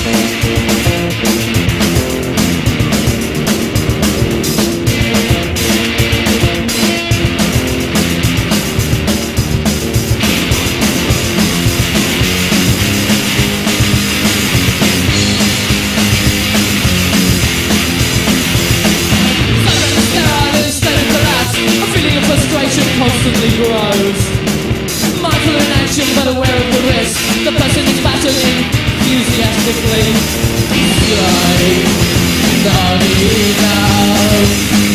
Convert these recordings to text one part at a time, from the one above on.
Constantly grows. Mindful inaction, but aware of the risk. The person is battered enthusiastically. Say, not enough.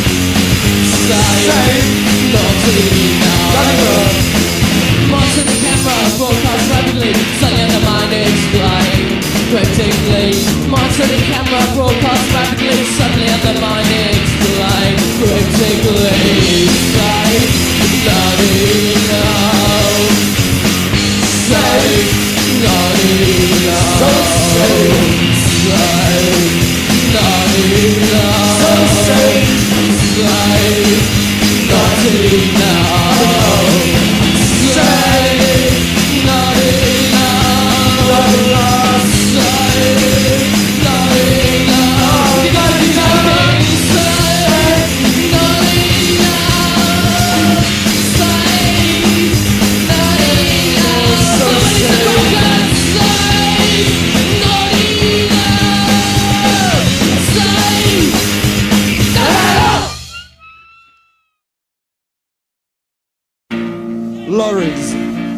Say, not enough. Monster the camera, broadcast rapidly. Suddenly undermining, flying cryptically. Monster the camera, broadcast rapidly. Suddenly undermining, flying cryptically. Say, not enough. Say, not enough. Say, not enough. Say, not enough. Say, not enough. Say, not enough. You gotta be joking. Say, not enough. Lorries.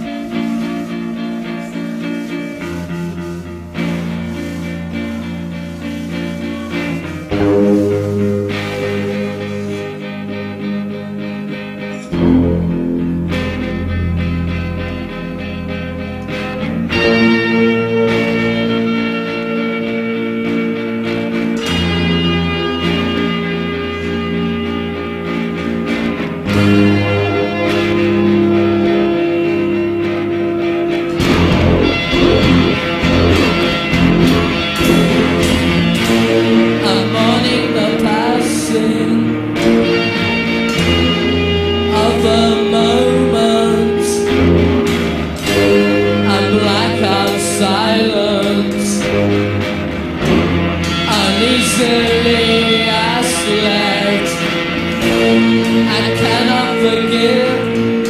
Uneasily I slept. I cannot forgive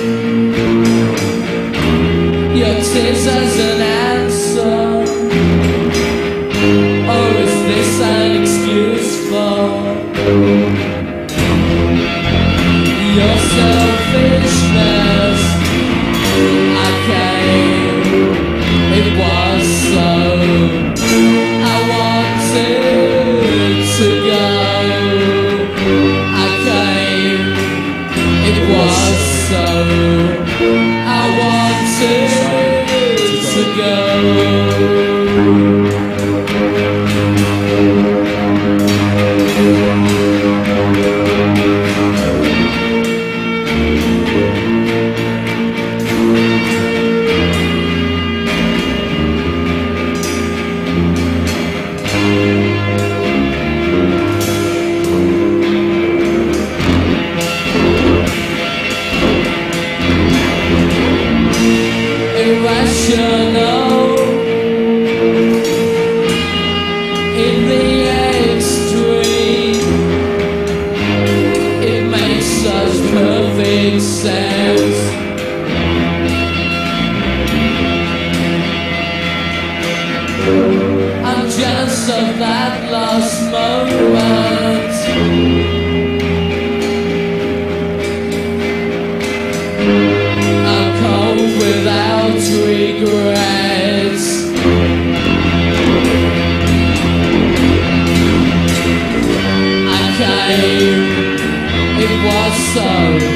your tears as an answer. Or is this an excuse for your selfishness? I came, it was so. I wanted to go. I came, it was so. I wanted to go. Irrational in the extreme. It makes such perfect sense. I'm jealous of that last moment. I'm cold without regrets. I came, it was so.